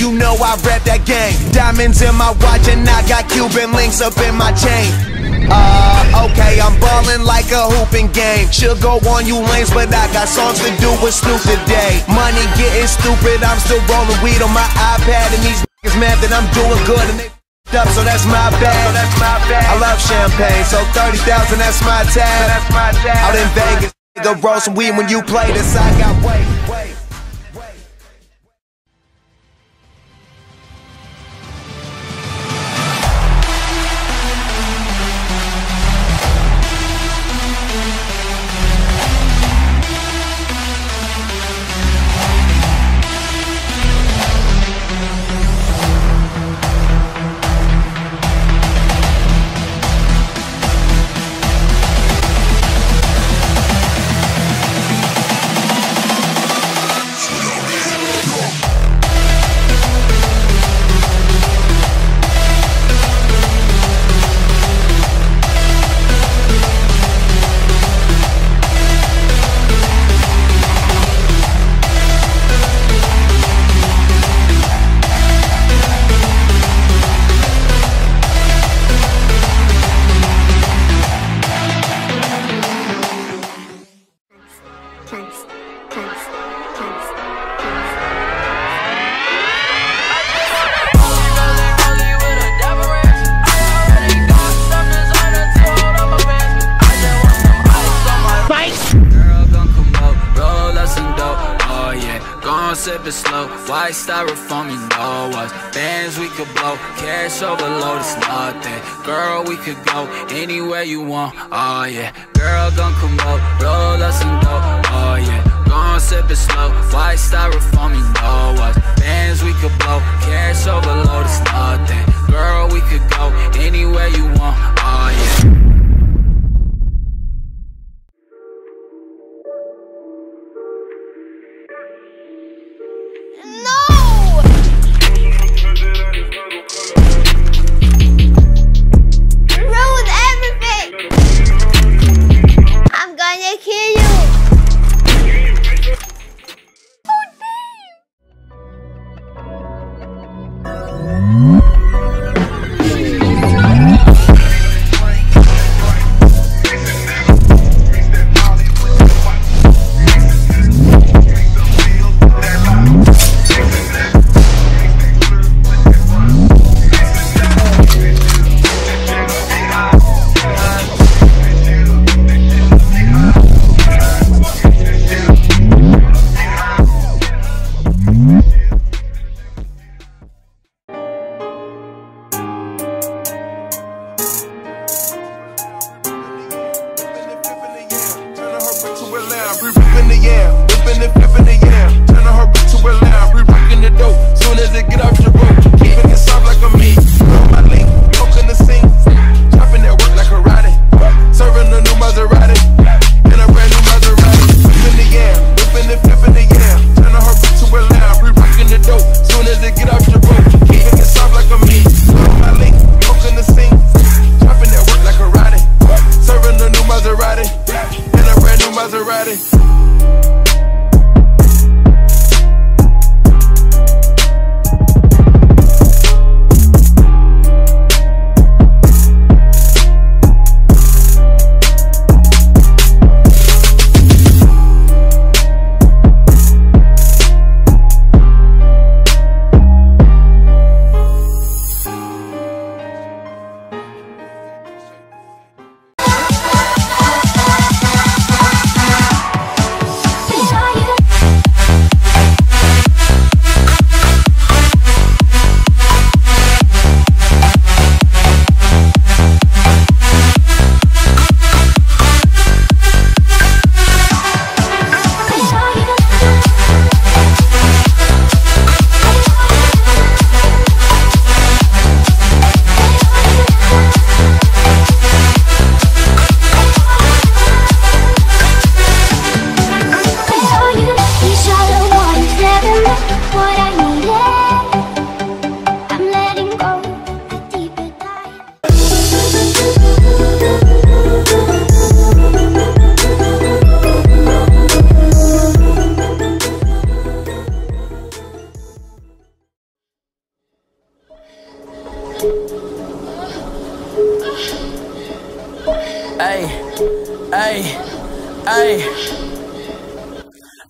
you know I rep that game. Diamonds in my watch and I got Cuban links up in my chain. Okay, I'm ballin' like a hooping game. Should go on you lanes, but I got songs to do with Snoop today. Money getting stupid, I'm still rolling weed on my iPad, and these niggas mad that I'm doing good and they up, so that's my bad. I love champagne, so 30,000, that's my tab. Out in Vegas, nigga, roll some weed when you play this. I got wait. Sip it slow, white styrofoam, you know us. Bands we could blow, cash overload, it's nothing. Girl, we could go anywhere you want, oh yeah. Girl, gon' come up, roll us some dope, oh yeah. Gon' sip it slow, white styrofoam, you know us. Bands we could blow, cash overload, it's nothing. Girl, we could go anywhere you want, oh yeah.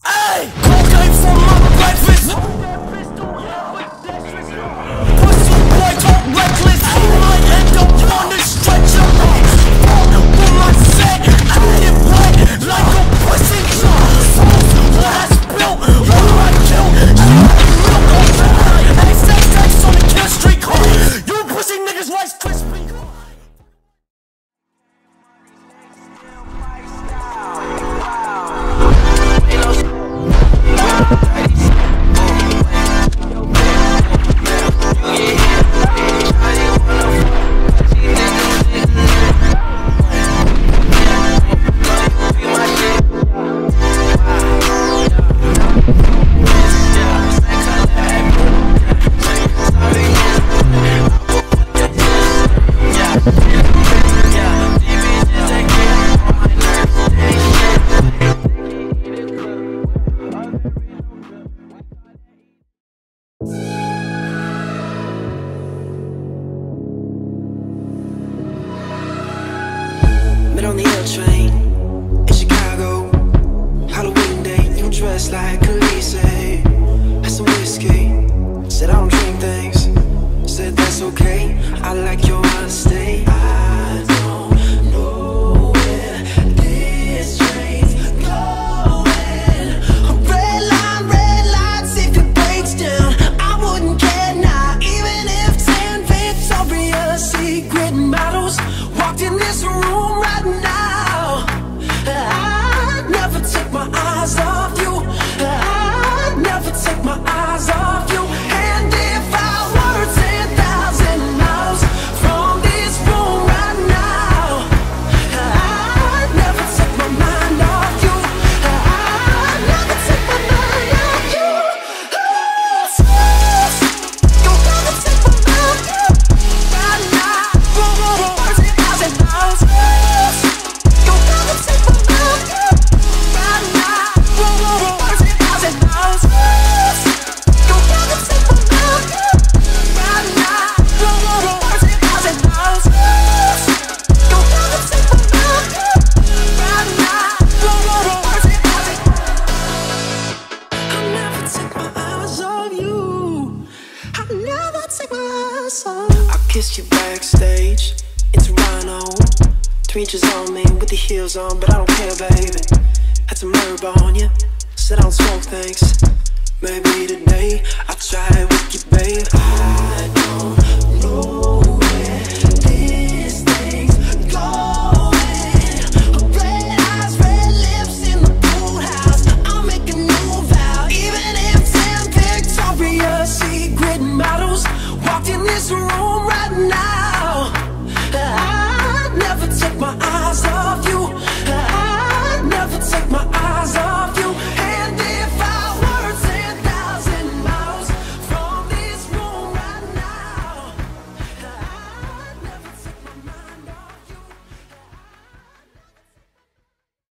Hey, cocaine for my breakfast. Pussy boy talk reckless. He might end up on the stretcher. With my set, I hit right like a pussy jar. What I spill, what I kill. Milk on fire. XXX on the kill street car. You pussy niggas Rice Krispie. Met on the L train in Chicago. Halloween day, you dressed like Khaleesi. Had some whiskey, said I don't drink things. Said that's okay, I like your honesty. I don't know where this train's going. Red lights, if it breaks down, I wouldn't care now. Even if 10 Victoria's Secret models walked in this room right now, I'd never take my eyes off you. I'd never take my eyes off you. And if I were 10,000 miles from this room right now, I'd never take my mind off you. I'd never take my mind off you. You'll never take my mind off you. Right now, 10,000 miles. You'll never take my mind off you. Right now, 10,000 miles. You'll never take my mind off you. Right now, 10,000 miles. You'll never take my mind off you. Right now, 10,000. I'll never take my eyes off you. I'll never take my eyes off you. I kissed you backstage in Toronto. 3 inches on me with the heels on, but I don't care, baby. Had some herb on you, said I don't smoke things. Maybe today I'll try it with you, babe. I don't know